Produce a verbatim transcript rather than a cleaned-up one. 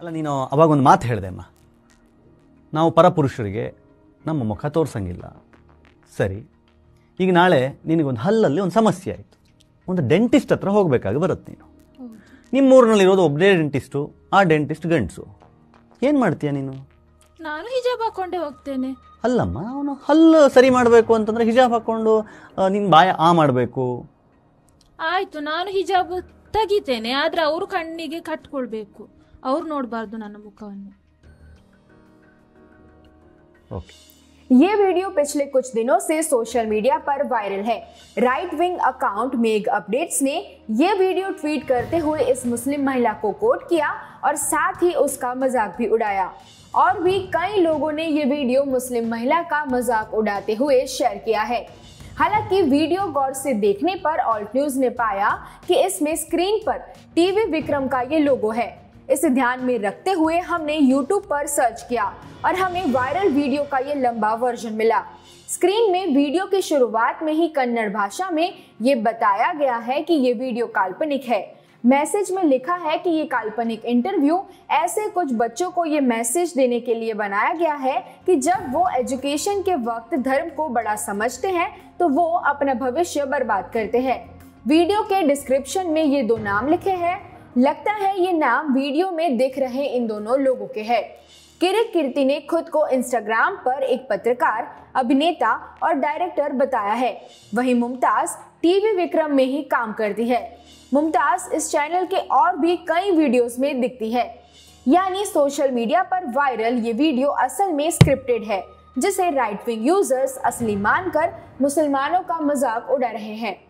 ಅಲ್ಲ ನೀನು ಅವಾಗ ಒಂದು ಮಾತು ಹೇಳಿದೆ ಅಮ್ಮ, ನಾವು ಪರಪುರುಷರಿಗೆ ನಮ್ಮ ಮುಖ ತೋರಿಸಂಗಿಲ್ಲ. ಸರಿ, ಈಗ ನಾಳೆ ನಿನಗೊಂದು ಹಲ್ಲಲ್ಲಿ ಒಂದು ಸಮಸ್ಯೆ ಆಯಿತು, ಒಂದು ಡೆಂಟಿಸ್ಟ್ ಹತ್ರ ಹೋಗಬೇಕಾಗಿ ಬರುತ್ತೆ. ನೀನು ನಿಮ್ಮೂರಿನಲ್ಲಿರೋದು ಒಬ್ಬನೇ ಡೆಂಟಿಸ್ಟು, ಆ ಡೆಂಟಿಸ್ಟ್ ಗಂಡಸು. ಏನು ಮಾಡ್ತೀಯ ನೀನು? ನಾನು ಹಿಜಾಬ್ ಹಾಕೊಂಡೇ ಹೋಗ್ತೇನೆ. ಅಲ್ಲಮ್ಮ, ಅವನು ಹಲ್ಲು ಸರಿ ಮಾಡಬೇಕು ಅಂತಂದ್ರೆ ಹಿಜಾಬ್ ಹಾಕ್ಕೊಂಡು ನಿನ್ನ ಬಾಯ ಆ ಮಾಡಬೇಕು. ಆಯ್ತು, ನಾನು ಹಿಜಾಬ್ ತೆಗಿತೇನೆ, ಆದ್ರೆ ಅವರು ಕಣ್ಣಿಗೆ ಕಟ್ಕೊಳ್ಬೇಕು, ಅವ್ರು ನೋಡಬಾರ್ದು ನನ್ನ ಮುಖವನ್ನು. ओके। ये वीडियो पिछले कुछ दिनों से सोशल मीडिया पर वायरल है। Right wing account Meg updates ने ये वीडियो ट्वीट करते हुए इस मुस्लिम महिला को कोट किया और साथ ही उसका मजाक भी उड़ाया। और भी कई लोगों ने ये वीडियो मुस्लिम महिला का मजाक उड़ाते हुए शेयर किया है। हालांकि वीडियो गौर से देखने पर ऑल्ट न्यूज ने पाया कि इसमें स्क्रीन पर टीवी विक्रम का ये लोगो है। इसे ध्यान में रखते हुए हमने यूट्यूब पर सर्च किया और हमें वायरल वीडियो का ये लंबा वर्जन मिला। स्क्रीन में वीडियो की शुरुआत में ही कन्नड़ भाषा में ये बताया गया है कि ये वीडियो काल्पनिक है। मैसेज में लिखा है कि ये काल्पनिक इंटरव्यू ऐसे कुछ बच्चों को ये मैसेज देने के लिए बनाया गया है कि जब वो एजुकेशन के वक्त धर्म को बड़ा समझते हैं तो वो अपना भविष्य बर्बाद करते हैं। वीडियो के डिस्क्रिप्शन में ये दो नाम लिखे हैं। लगता है ये नाम वीडियो में दिख रहे इन दोनों लोगों के हैं। किरिक कीर्ति ने खुद को इंस्टाग्राम पर एक पत्रकार, अभिनेता और डायरेक्टर बताया है। वहीं मुमताज टीवी विक्रम में ही काम करती है। मुमताज इस चैनल के और भी कई वीडियोस में दिखती है। यानी सोशल मीडिया पर वायरल ये वीडियो असल में स्क्रिप्टेड है, जिसे राइट विंग यूजर्स असली मानकर मुसलमानों का मजाक उड़ा रहे हैं।